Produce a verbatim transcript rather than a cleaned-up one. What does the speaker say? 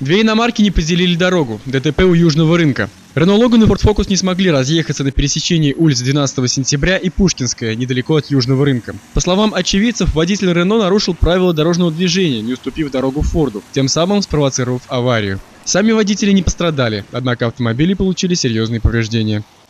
Две иномарки не поделили дорогу. ДТП у Южного рынка. Renault Logan и Ford Focus не смогли разъехаться на пересечении улиц двенадцатого сентября и Пушкинская, недалеко от Южного рынка. По словам очевидцев, водитель Renault нарушил правила дорожного движения, не уступив дорогу Форду, тем самым спровоцировав аварию. Сами водители не пострадали, однако автомобили получили серьезные повреждения.